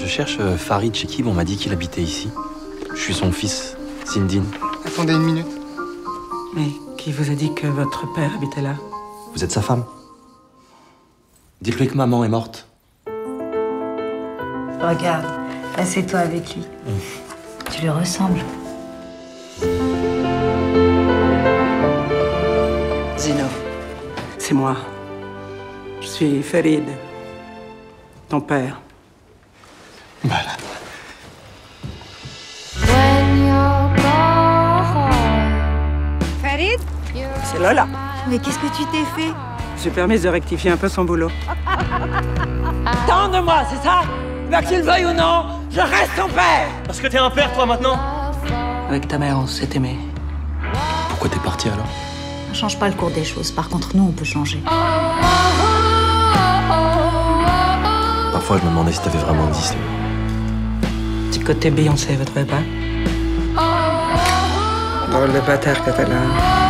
cherche Farid Chekib, on m'a dit qu'il habitait ici. Je suis son fils, Sindine. Attendez une minute. Mais qui vous a dit que votre père habitait là? Vous êtes sa femme. Dites-lui que maman est morte. Regarde, assieds-toi avec lui. Tu lui ressembles. Zino, c'est moi. Je suis Farid, ton père. Malade. Farid? C'est Lola. Mais qu'est-ce que tu t'es fait? J'ai permis de rectifier un peu son boulot. Tant de moi, c'est ça? Bah qu'il veuille ou non, je reste ton père. Parce que t'es un père, toi, maintenant? Avec ta mère, on s'est aimé. Pourquoi t'es parti alors? On change pas le cours des choses. Par contre, nous, on peut changer. Parfois, je me demandais si t'avais vraiment existé. Petit côté Beyoncé, vous trouvez pas? Drôle de bâtard catalan.